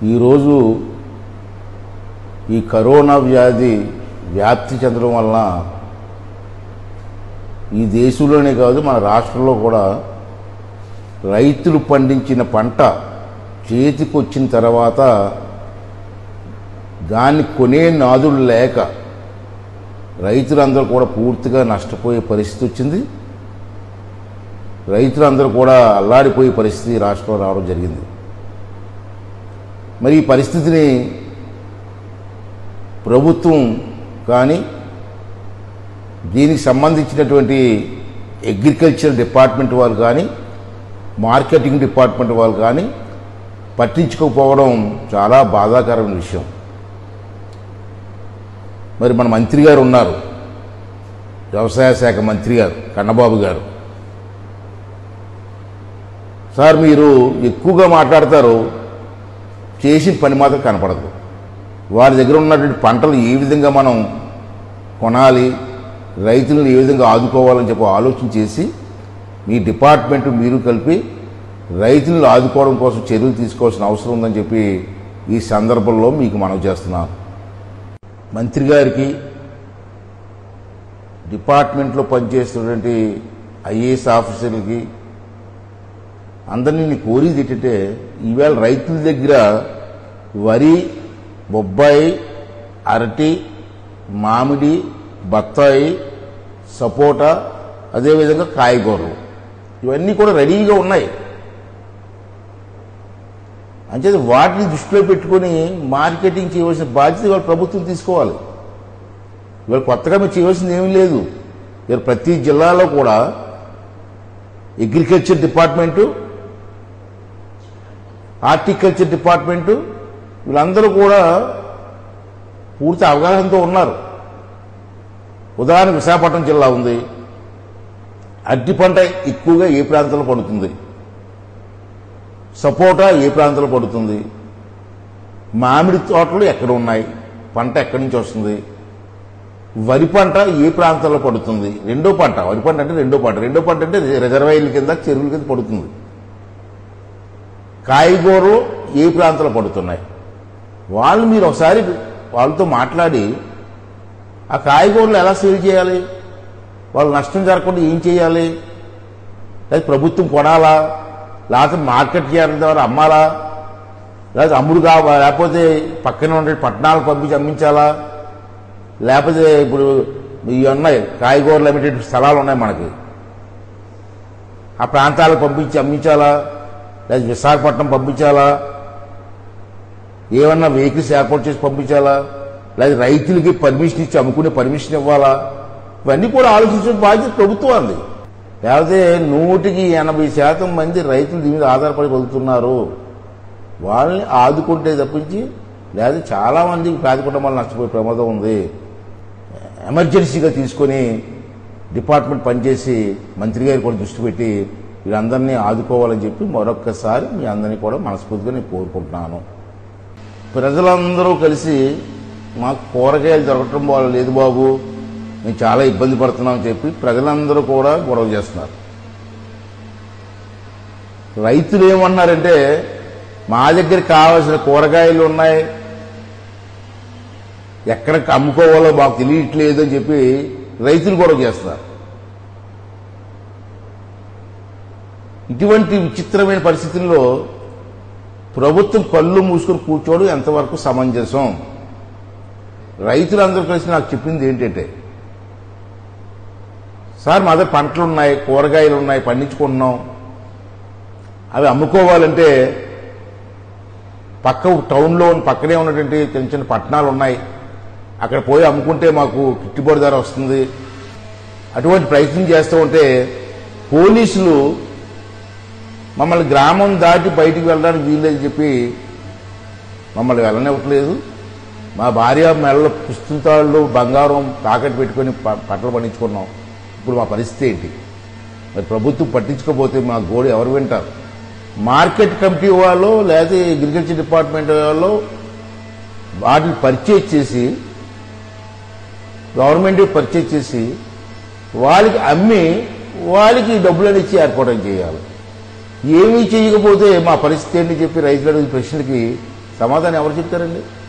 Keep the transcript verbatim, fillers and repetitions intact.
ఈరోజు ఈ కరోనా వ్యాధి వ్యాప్తి చెందడం వలన ఈ దేశంలోనే కాదు మన రాష్ట్రంలో కూడా రైతులు పండించిన పంట చేతికొచ్చిన తర్వాత దాన్ని కొనే నాదులు లేక రైతులందరూ కూడా పూర్తిగా నష్టపోయే పరిస్థితి వచ్చింది. రైతులందరూ కూడా అల్లాడిపోయే పరిస్థితి రాష్ట్రంలో రావడం జరిగింది. మరి ఈ పరిస్థితిని ప్రభుత్వం కానీ దీనికి సంబంధించినటువంటి అగ్రికల్చర్ డిపార్ట్మెంట్ వాళ్ళు కానీ మార్కెటింగ్ డిపార్ట్మెంట్ వాళ్ళు కానీ పట్టించుకోకపోవడం చాలా బాధాకరమైన విషయం. మరి మన మంత్రి గారు ఉన్నారు, వ్యవసాయ శాఖ మంత్రి గారు కన్నబాబు గారు. సార్ మీరు ఎక్కువగా మాట్లాడతారు, చేసిన పని మాత్రం కనపడదు. వారి దగ్గర ఉన్నటువంటి పంటలు ఏ విధంగా మనం కొనాలి, రైతులను ఏ విధంగా ఆదుకోవాలని చెప్పి ఆలోచన చేసి మీ డిపార్ట్మెంట్ మీరు కలిపి రైతులను ఆదుకోవడం కోసం చర్యలు తీసుకోవాల్సిన అవసరం ఉందని చెప్పి ఈ సందర్భంలో మీకు మనవి చేస్తున్నాను. మంత్రి గారికి, డిపార్ట్మెంట్లో పనిచేస్తున్నటువంటి ఐఏఎస్ ఆఫీసర్లకి అందరినీ నేను కోరేది ఏంటంటే, ఈవేళ రైతుల దగ్గర వరి, బొబ్బాయి, అరటి, మామిడి, బత్తాయి, సపోటా, అదేవిధంగా కాయగూరలు ఇవన్నీ కూడా రెడీగా ఉన్నాయి. అంచేది వాటిని దృష్టిలో పెట్టుకుని మార్కెటింగ్ చేయవలసిన బాధ్యత ఇవాళ ప్రభుత్వం తీసుకోవాలి. ఇవాళ కొత్తగా మీరు చేయవలసింది ఏమీ లేదు. ఇవాళ ప్రతి జిల్లాలో కూడా అగ్రికల్చర్ డిపార్ట్మెంటు, హార్టికల్చర్ డిపార్ట్మెంటు వీళ్ళందరూ కూడా పూర్తి అవగాహనతో ఉన్నారు. ఉదాహరణ విశాఖపట్నం జిల్లా ఉంది. అరటి పంట ఎక్కువగా ఏ ప్రాంతంలో పడుతుంది, సపోటా ఏ ప్రాంతంలో పడుతుంది, మామిడి తోటలు ఎక్కడ ఉన్నాయి, పంట ఎక్కడి నుంచి వస్తుంది, వరి పంట ఏ ప్రాంతంలో పడుతుంది, రెండో పంట వరి పంట అంటే రెండో పంట రెండో పంట అంటే రిజర్వాయర్ల కింద చెరువుల కింద పడుతుంది, కాయగూరలు ఏ ప్రాంతంలో పడుతున్నాయి. వాళ్ళు మీరు ఒకసారి వాళ్ళతో మాట్లాడి ఆ కాయగూరలు ఎలా సేల్ చేయాలి, వాళ్ళు నష్టం జరగకుండా ఏం చేయాలి, లేదా ప్రభుత్వం కొనాలా, లేకపోతే మార్కెట్ చేయడం ద్వారా అమ్మాలా, లేకపోతే అమ్ముడు కావాలి, లేకపోతే పక్కన ఉండే పట్టణాలకు పంపించి అమ్మించాలా, లేకపోతే ఇప్పుడు ఇవి ఉన్నాయి కాయగూరలు అమ్మేటటువంటి స్థలాలు ఉన్నాయి మనకి, ఆ ప్రాంతాలకు పంపించి అమ్మించాలా, లేదా విశాఖపట్నం పంపించాలా, ఏమన్నా వెహికల్స్ ఏర్పాటు చేసి పంపించాలా, లేదా రైతులకి పర్మిషన్ ఇచ్చి అమ్ముకునే పర్మిషన్ ఇవ్వాలా, ఇవన్నీ కూడా ఆలోచించే బాధ్యత ప్రభుత్వాన్ని. లేకపోతే నూటికి ఎనభై శాతం మంది రైతులు దీని మీద ఆధారపడి బతుకుతున్నారు. వాళ్ళని ఆదుకుంటే తప్పించి లేదా చాలామంది పేద కుటుంబాలు నష్టపోయే ప్రమాదం ఉంది. ఎమర్జెన్సీగా తీసుకొని డిపార్ట్మెంట్ పనిచేసి మంత్రి గారు కూడా దృష్టి పెట్టి వీళ్ళందరినీ ఆదుకోవాలని చెప్పి మరొక్కసారి మీ అందరినీ కూడా మనస్ఫూర్తిగా నేను కోరుకుంటున్నాను. ప్రజలందరూ కలిసి మాకు కూరగాయలు దొరకటం వాళ్ళు లేదు బాబు, మేము చాలా ఇబ్బంది పడుతున్నామని చెప్పి ప్రజలందరూ కూడా గొడవ చేస్తున్నారు. రైతులు ఏమన్నారంటే మా దగ్గర కావాల్సిన కూరగాయలు ఉన్నాయి, ఎక్కడ అమ్ముకోవాలో మాకు తెలియట్లేదు అని చెప్పి రైతులు గొడవ చేస్తున్నారు. ఇటువంటి విచిత్రమైన పరిస్థితుల్లో ప్రభుత్వం కళ్ళు మూసుకొని కూర్చోవడం ఎంతవరకు సమంజసం? రైతులందరూ కలిసి నాకు చెప్పింది ఏంటంటే, సార్ మా దగ్గర పంటలు ఉన్నాయి, కూరగాయలు ఉన్నాయి, పండించుకుంటున్నాం, అవి అమ్ముకోవాలంటే పక్క టౌన్లో పక్కనే ఉన్నటువంటి చిన్న చిన్న పట్టణాలు ఉన్నాయి, అక్కడ పోయి అమ్ముకుంటే మాకు గిట్టుబాటు ధర వస్తుంది. అటువంటి ప్రయత్నం చేస్తూ ఉంటే పోలీసులు మమ్మల్ని గ్రామం దాటి బయటికి వెళ్ళడానికి వీల్లేదని చెప్పి మమ్మల్ని వెళ్ళనివ్వట్లేదు. మా భార్య మెడలో పుస్తకాలు బంగారం తాకట్టు పెట్టుకొని పంటలు పండించుకున్నాం. ఇప్పుడు మా పరిస్థితి ఏంటి? మరి ప్రభుత్వం పట్టించుకోకపోతే మా గోడు ఎవరు వింటారు? మార్కెట్ కమిటీ వాళ్ళు లేదా అగ్రికల్చర్ డిపార్ట్మెంట్ వాళ్ళు వాటిని పర్చేజ్ చేసి గవర్నమెంట్ పర్చేజ్ చేసి వాళ్ళకి అమ్మి వాళ్ళకి డబ్బులను ఇచ్చి ఏర్పాటు చేయాలి. ఏమీ చేయకపోతే మా పరిస్థితి ఏంటి చెప్పి రైతులు అడిగిన ప్రశ్నలకి సమాధానం ఎవరు చెప్తారండి?